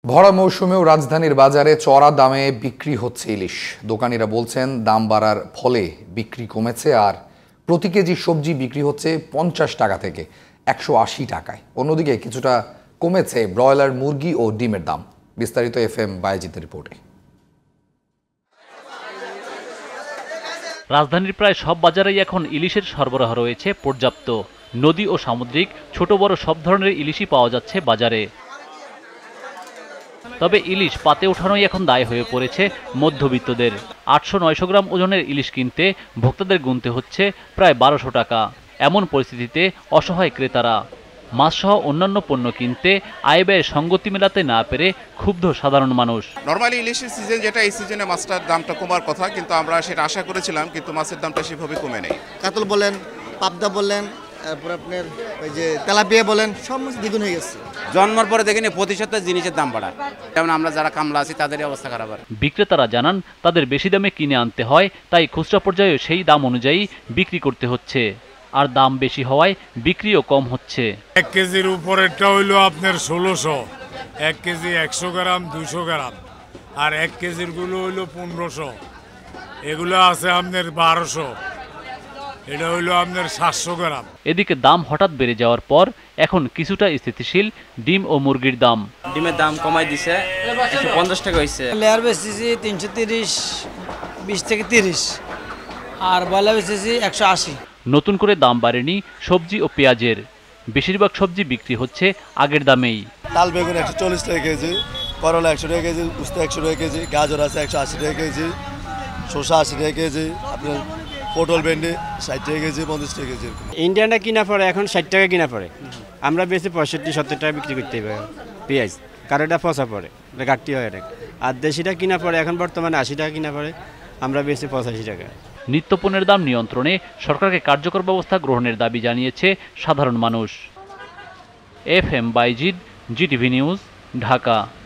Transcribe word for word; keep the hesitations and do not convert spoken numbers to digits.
ভরা মৌসুমেও রাজধানীর বাজারে চড়া দামে বিক্রি হচ্ছে ইলিশ। দোকানিরা বলছেন দাম বাড়ার ফলে বিক্রি কমেছে, আর প্রতি কেজি সবজি বিক্রি হচ্ছে পঞ্চাশ টাকা থেকে একশো আশি টাকায়। অন্যদিকে কিছুটা কমেছে ব্রয়লার মুরগি ও ডিমের দাম। বিস্তারিত এফ এম বাজিতের রিপোর্টে। রাজধানীর প্রায় সব বাজারেই এখন ইলিশের সরবরাহ রয়েছে পর্যাপ্ত। নদী ও সামুদ্রিক ছোট বড় সব ধরনের ইলিশই পাওয়া যাচ্ছে বাজারে। তবে ইলিশ পাতে ওঠানোই এখন দায় হয়ে পড়েছে মধ্যবিত্তদের। আটশো নয়শো গ্রাম ওজনের ইলিশ কিনতে ভোক্তাদের গুনতে হচ্ছে প্রায় বারোশো টাকা। এমন পরিস্থিতিতে অসহায় ক্রেতারা। মাছসহ অন্যান্য পণ্য কিনতে আয় ব্যয়ের সঙ্গতি মেলাতে না পেরে ক্ষুব্ধ সাধারণ মানুষ। নরমালি ইলিশের সিজন যেটা, এই সিজনে মাছটার দামটা কমার কথা, কিন্তু আমরা সেটা আশা করেছিলাম, কিন্তু মাছের দামটা সেভাবে কমে নেই। কাতল বলেন, পাবদা বলেন, তারপর আপনার ওই যে তেলাপিয়া বলেন, সব মাছ দ্বিগুণ হয়ে গেছে। জন্মের পরে দেখেনি প্রতি সপ্তাহে জিনিসের দাম বাড়ায়, যেমন আমরা যারা কামলা আছি তাদের অবস্থা খারাপ। বিক্রেতারা জানান তাদের বেশি দামে কিনে আনতে হয়, তাই খুচরা পর্যায়ে সেই দাম অনুযায়ী বিক্রি করতে হচ্ছে। আর দাম বেশি হওয়ায় বিক্রিও কম হচ্ছে। এক কেজির উপরেরটা হইলো আপনার ষোলোশো, এক কেজি একশো গ্রাম দুইশো গ্রাম, আর এক কেজির গুলো হইলো পনেরোশো, এগুলো আছে আপনার বারোশো, এটা হইলো আপনার সাতশো গ্রাম। এদিকে দাম হঠাৎ বেড়ে যাওয়ার পর এখন কিছুটা স্থিতিশীল ডিম ও মুরগির দাম। ডিমের দাম কমাই দিছে, একশো পঞ্চাশ টাকা হয়েছে। লেয়ার বেচতেছি তিনশো তিরিশ, বিশ থেকে তিরিশ, আর বয়লা বেচতেছি একশো আশি। নতুন করে দাম বাড়েনি সবজি ও পেঁয়াজের। বেশিরভাগ সবজি বিক্রি হচ্ছে আগের দামেই। তাল বেগুন একশো চল্লিশ টাকা কেজি, করলা একশো টাকা কেজি, উস্তা একশো টাকা কেজি, গাজর আছে একশো আশি টাকা কেজি, শসা আশি টাকা কেজি, আপনার পটল ভেন্ডি ষাট টাকা কেজি, পঞ্চাশ টাকা কেজি। ইন্ডিয়ানটা কিনা পড়ে এখন ষাট টাকা কিনা পড়ে, আমরা বেশি পঁয়ষট্টি সত্তর টাকা বিক্রি করতে পারি পেঁয়াজ, কারণ এটা পচা পড়ে, এটা ঘাটতি হয়। আর দেশিটা কিনা পড়ে এখন বর্তমানে আশি টাকা কিনা পড়ে, আমরা বেশি পঁচাশি টাকা। নিত্যপণ্যের দাম নিয়ন্ত্রণে সরকারকে কার্যকর ব্যবস্থা গ্রহণের দাবি জানিয়েছে সাধারণ মানুষ। F M Bayezid, GTV news, Dhaka.